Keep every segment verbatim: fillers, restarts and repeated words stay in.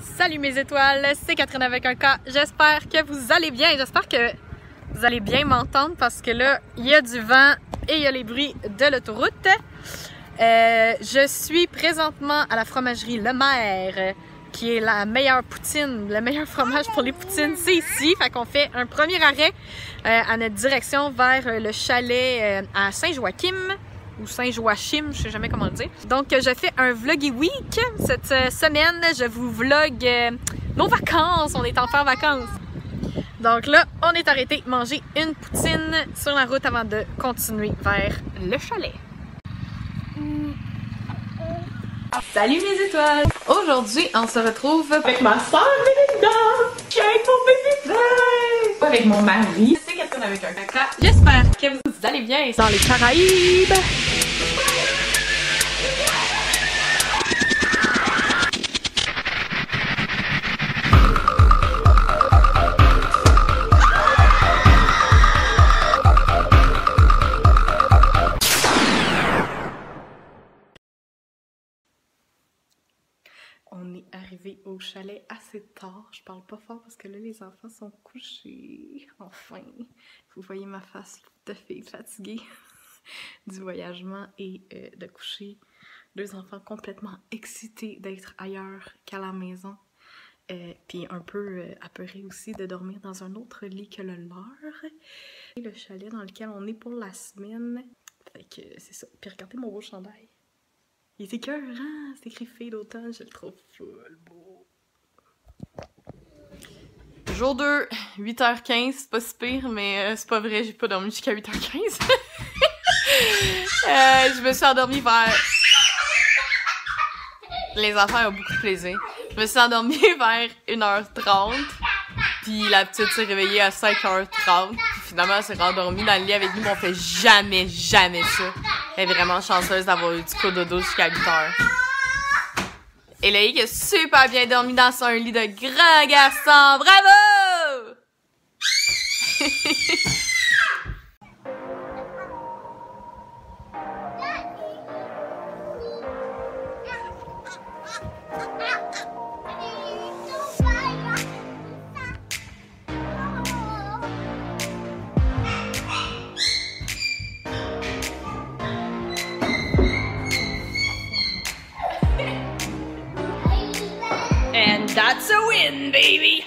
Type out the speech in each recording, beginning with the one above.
Salut mes étoiles, c'est Catherine avec un K. J'espère que vous allez bien. J'espère que vous allez bien m'entendre parce que là, il y a du vent et il y a les bruits de l'autoroute. Euh, je suis présentement à la fromagerie Le Maire, qui est la meilleure poutine, le meilleur fromage pour les poutines, c'est ici. Fait qu'on fait un premier arrêt euh, à notre direction vers le chalet euh, à Saint-Joachim. Ou Saint-Joachim, je sais jamais comment le dire. Donc, je fais un vloggy week cette euh, semaine. Je vous vlog euh, nos vacances. On est en faire vacances. Donc là, on est arrêté manger une poutine sur la route avant de continuer vers le chalet. Salut mes étoiles! Aujourd'hui, on se retrouve avec ma soeur Melinda, qui est mon bébé frère, avec mon mari. C'est Catherine avec un caca. J'espère que vous allez bien dans les Caraïbes. On est arrivé au chalet assez tard. Je parle pas fort parce que là, les enfants sont couchés. Enfin, vous voyez ma face de fille fatiguée du voyagement et euh, de coucher. Deux enfants complètement excités d'être ailleurs qu'à la maison. Euh, Puis un peu euh, apeurés aussi de dormir dans un autre lit que le leur. Et le chalet dans lequel on est pour la semaine. Fait que c'est ça. Puis regardez mon beau chandail. Il est écœurant, c'est écrit fille d'automne, je le trouve full beau. Jour deux, huit heures quinze, c'est pas si pire, mais euh, c'est pas vrai, j'ai pas dormi jusqu'à huit heures quinze. euh, je me suis endormie vers... Les enfants ont beaucoup de plaisir. Je me suis endormie vers une heure trente, puis la petite s'est réveillée à cinq heures trente, puis finalement elle s'est rendormie dans le lit avec nous, mais on fait jamais, jamais ça. Elle est vraiment chanceuse d'avoir eu du cododo jusqu'à huit heures. Et Loïc a super bien dormi dans son lit de grand garçon. Bravo! And that's a win, baby!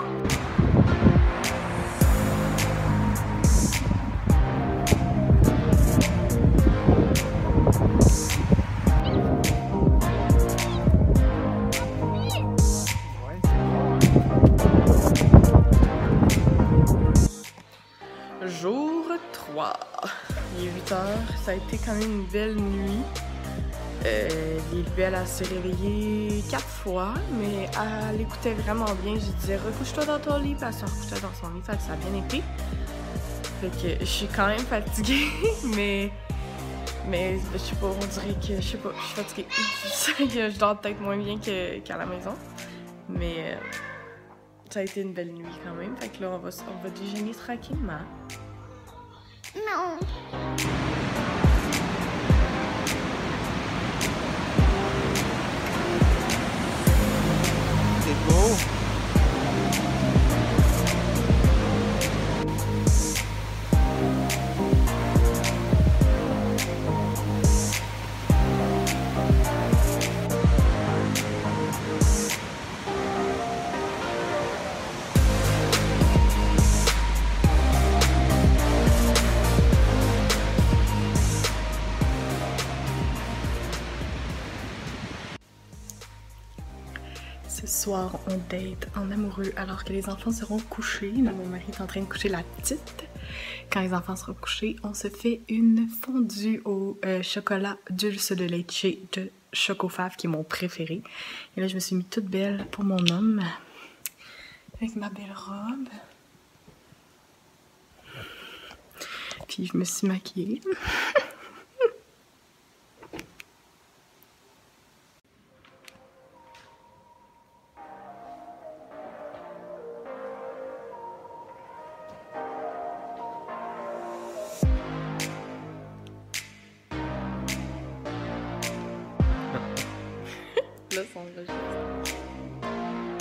Jour trois. Il est huit heures. Ça a été quand même une belle nuit. Euh, Lilibelle, elle s'est réveillée quatre fois, mais elle écoutait vraiment bien. Je disais recouche-toi dans ton lit, puis elle se recouchait dans son lit, fait que ça a bien été. Fait que je suis quand même fatiguée, mais mais je sais pas, on dirait que je sais pas, je suis fatiguée. Je dors peut-être moins bien qu'à qu'à la maison, mais euh, ça a été une belle nuit quand même. Fait que là, on va, on va déjeuner tranquillement. Non. C'est beau. Ce soir, on date en amoureux alors que les enfants seront couchés. Mon mari est en train de coucher la petite. Quand les enfants seront couchés, on se fait une fondue au euh, chocolat dulce de leche de Chocofave, qui est mon préféré. Et là, je me suis mis toute belle pour mon homme, avec ma belle robe. Puis je me suis maquillée. Là, ça enregistre.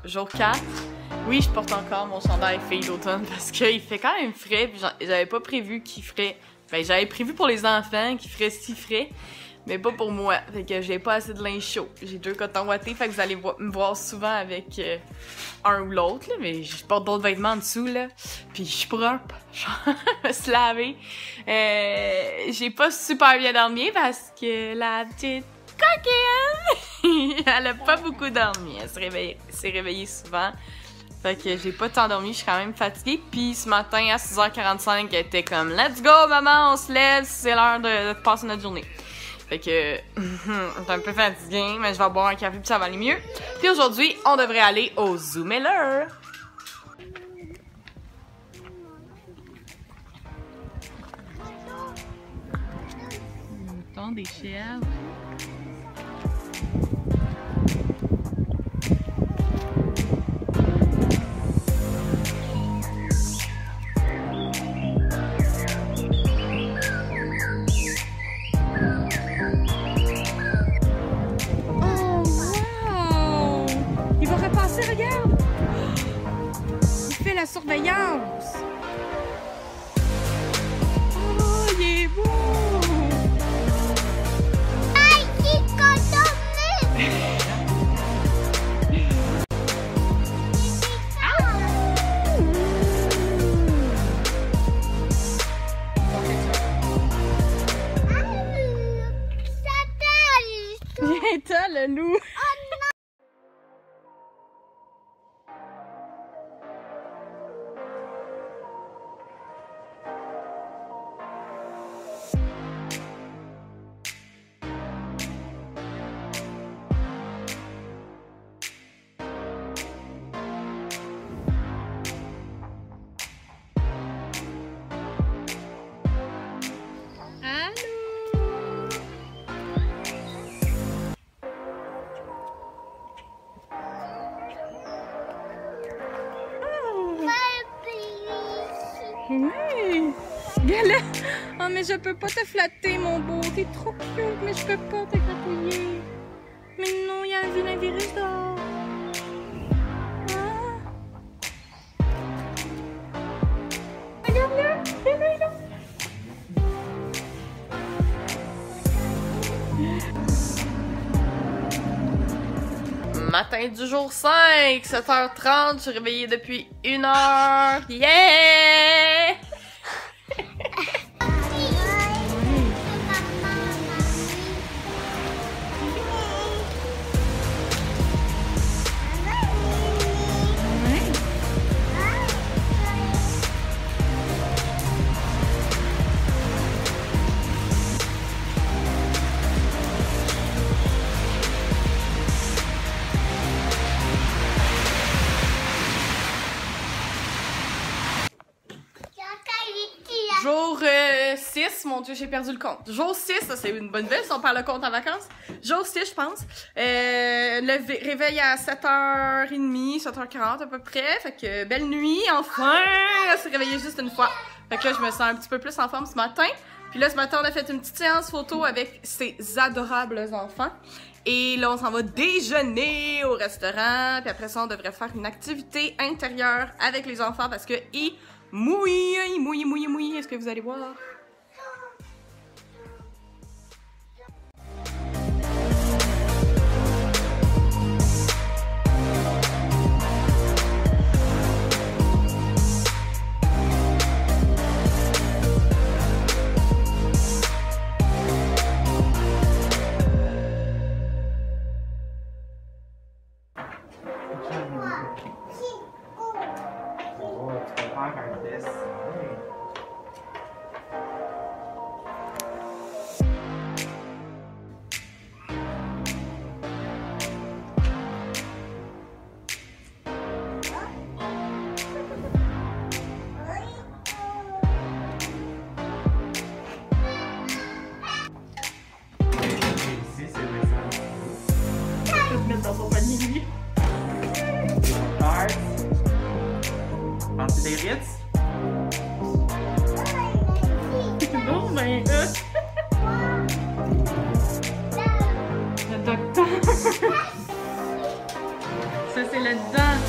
jour quatre. Oui, je porte encore mon chandail fille d'automne parce qu'il fait quand même frais, puis j'avais pas prévu qu'il ferait... Ben, j'avais prévu pour les enfants qu'il ferait si frais, mais pas pour moi. Fait que j'ai pas assez de linge chaud. J'ai deux cotons ouatés, fait que vous allez vo me voir souvent avec euh, un ou l'autre, là, mais je porte d'autres vêtements en dessous, là. Puis je suis propre, je me suis lavée. Euh, j'ai pas super bien dormi parce que la petite coquine, elle a pas beaucoup dormi. Elle s'est réveillée, s'est réveillée souvent. Fait que j'ai pas tant dormi, je suis quand même fatiguée. Puis ce matin, à six heures quarante-cinq, elle était comme « Let's go, maman, on se lève, c'est l'heure de, de passer notre journée. » Fait que j'étais un peu fatiguée, mais je vais boire un café puis ça va aller mieux. Puis aujourd'hui, on devrait aller au Zoo Miller. Des chèvres. Oh wow! Il va repasser, regarde! Il fait la surveillance! Oh, il est beau! Viens-t'en, le loup! Oui! Gala! Oh, mais je peux pas te flatter, mon beau. T'es trop cute, mais je peux pas te gratouiller. Mais non, il y a un vilain virus dehors. Ah! Regarde-le! Regarde-le, là! Matin du jour cinq, sept heures trente, je suis réveillée depuis une heure. Yeah! Jour euh, six, mon Dieu, j'ai perdu le compte. Jour six, ça c'est une bonne nouvelle si on parle le compte en vacances. Jour six, je pense. Euh, le réveil à sept heures trente, sept heures quarante à peu près. Fait que belle nuit, enfin! Elle s'est réveillée juste une fois. Fait que là, je me sens un petit peu plus en forme ce matin. Puis là, ce matin, on a fait une petite séance photo avec ces adorables enfants. Et là, on s'en va déjeuner au restaurant. Puis après ça, on devrait faire une activité intérieure avec les enfants parce que ils mouillent, ils mouillent, mouillent, mouillent. Est-ce que vous allez voir? Dans son panier. Cards. Penses-tu des Ritz? Bon, ben, euh... le docteur. Ça, c'est le dent.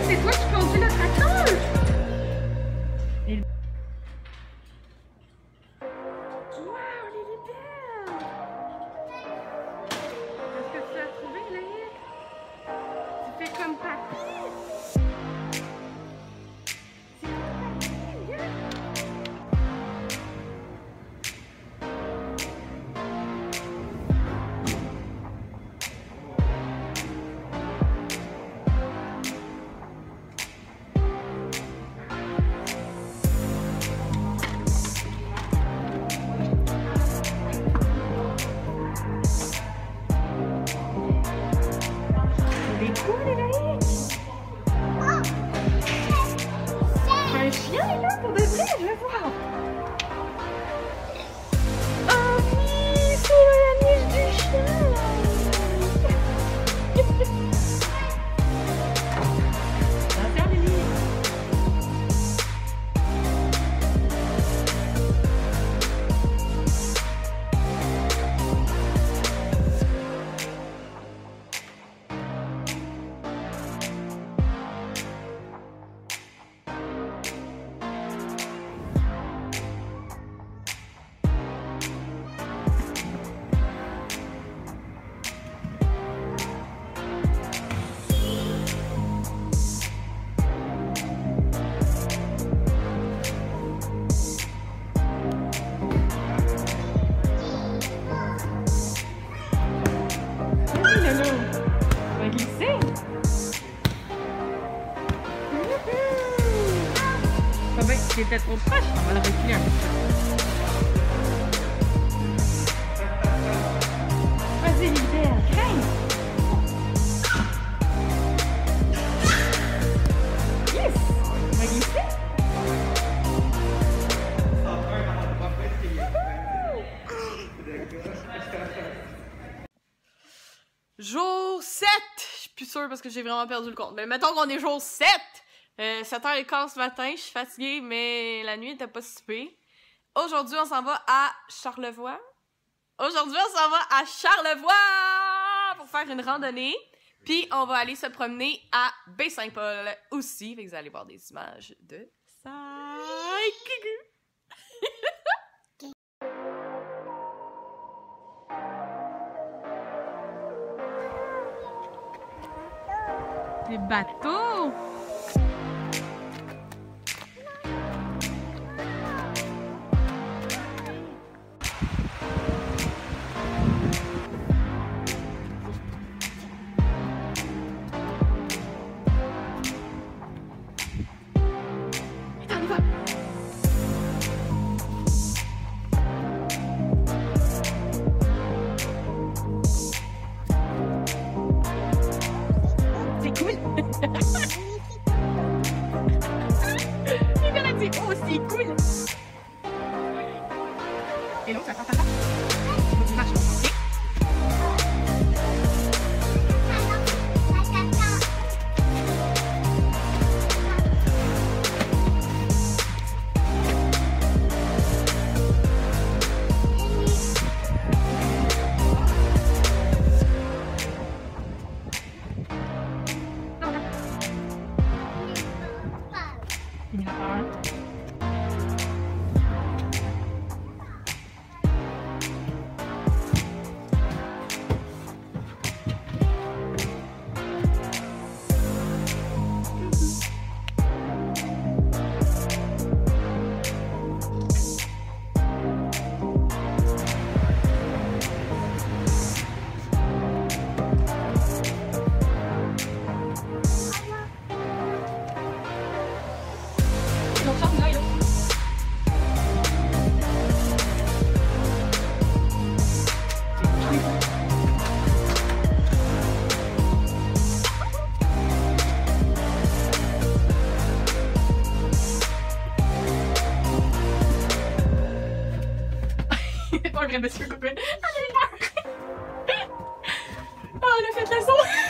c'est toi qui conduis le tracteur! Et... Wow, elle est belle! Est-ce que tu l'as trouvé, Loïc? Tu fais comme papy! C'est comme papy, viens! Un chien est là pour de vrai, je vais voir. Oh oui, c'est la niche du chien. Attention, Lily. C'est peut-être trop proche, on va le reculer un petit peu. Vas-y, Lilibert, grimpe! Yes! On va glisser? Jour sept! Je suis plus sûre parce que j'ai vraiment perdu le compte. Mais mettons qu'on est jour sept! Euh, sept heures quinze ce matin, je suis fatiguée, mais la nuit était pas si pire. Aujourd'hui, on s'en va à Charlevoix. Aujourd'hui, on s'en va à Charlevoix pour faire une randonnée. Puis, on va aller se promener à Baie-Saint-Paul aussi. Fait que vous allez voir des images de ça. Des bateaux! Oh, c'est cool! Et l'autre, attends, attends, attends. Il faut que tu marches, ok? Finis la parole. Pas un vrai monsieur copain. Allez, là! Oh, elle a fait le son!